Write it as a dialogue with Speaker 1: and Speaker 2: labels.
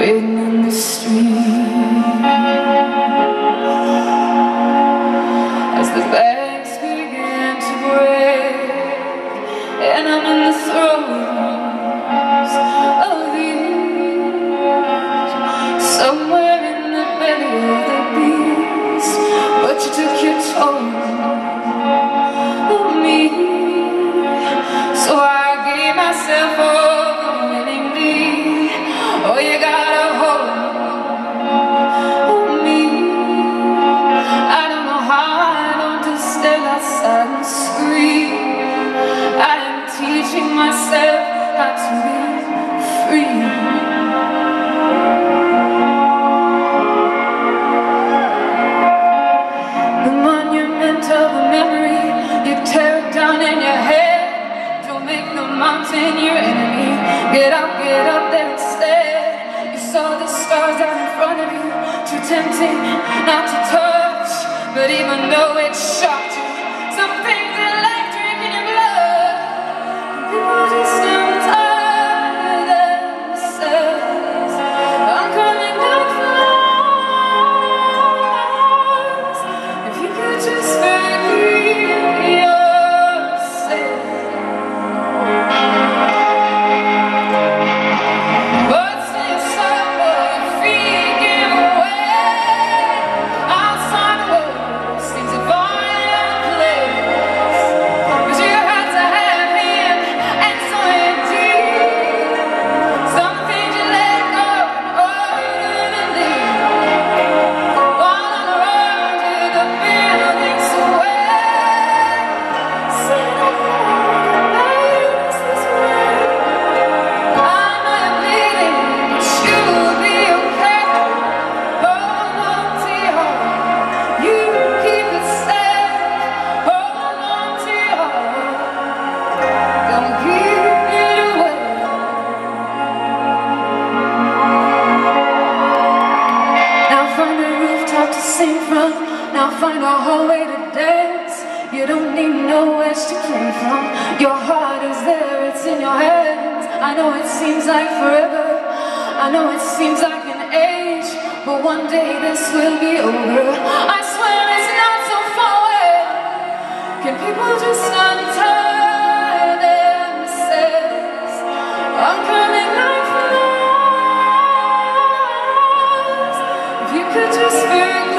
Speaker 1: waiting in the street as the bags begin to break, and I'm in the throes of these, somewhere in the belly of the beast. But you took your toll of me, so I gave myself over willingly. Oh, you got a hold of me. I don't know how I don't just stand outside and scream. I am teaching myself how to be free. The monument of a memory, you tear it down in your head. Don't make the mountain your enemy. Get up there instead. You saw the stars out in front of you, too tempting not to touch. But even though it shocked you, some things are like drinking your blood. People just untie themselves. I'm coming down fast. If you could just forgive yourself. But stay aside while your feet give way. Outside the world seems a violent place, but you had to have him, and so indeed. Some things you let go permanently, while on the road to the building sway. Say no more nights this way. I know you're bleeding, but you'll be okay. Hold on to your heart, you keep it safe. Hold on to your heart, don't give it away. Now find a rooftop to sing from. Now find a hallway to dance. You don't need no edge to cling from. Your heart is there, it's in your hands. I know it seems like forever, I know it seems like an age, but one day this will be over. I swear it's not so far away. Can people just untie themselves? I'm coming like flies. If you could just forget